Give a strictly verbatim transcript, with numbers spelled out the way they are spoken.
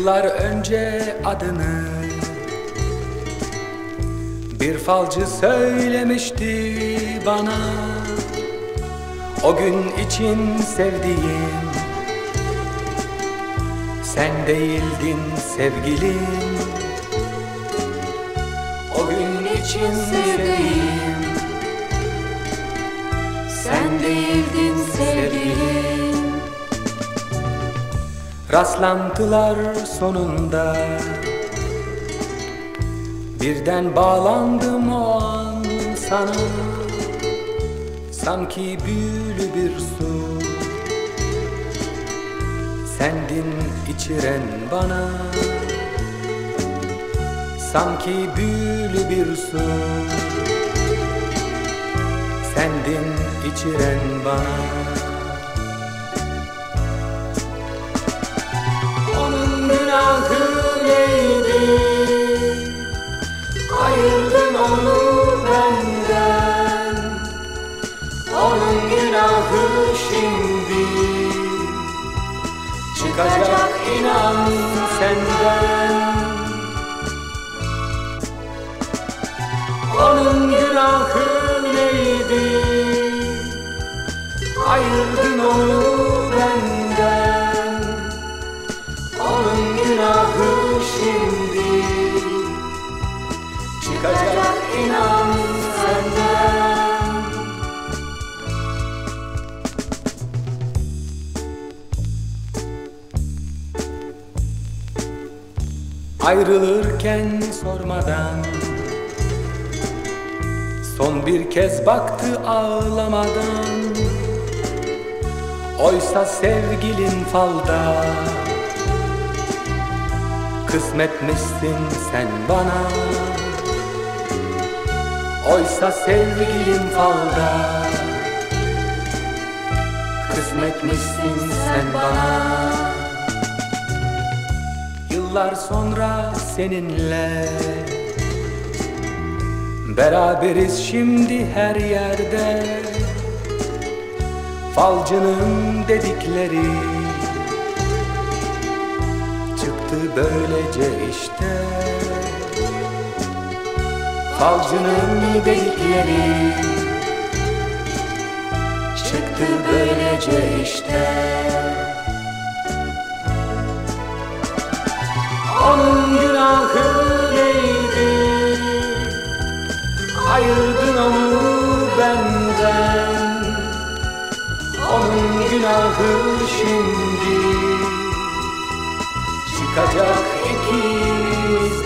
Yıllar önce adını bir falcı söylemişti bana. O gün için sevdiğim sen değildin sevgilim. O gün için sevdiğim sen değildin sevgilim. Rastlantılar sonunda birden bağlandım o an sana. Sanki büyülü bir su sendin içiren bana. Sanki büyülü bir su sendin içiren bana. Onun günahı neydi? Ayırdın onu benden. Onun günahı şimdi çıkacak inan senden. Onun günahı neydi? Ayırdın onu benden. Onun günahı şimdi çıkacak inan senden. Ayrılırken sormadan son bir kez baktı ağlamadan. Oysa sevgilin falda, kısmetmişsin sen bana. Oysa sevgilin falda, kısmetmişsin sen bana. Yıllar sonra seninle beraberiz şimdi her yerde. Falcının dedikleri çıktı böylece işte. Falcının dedikleri çıktı böylece işte. Onun günahı neydi? Ayırdın onu benden. Onun günahı şimdi çıkacak ikimiz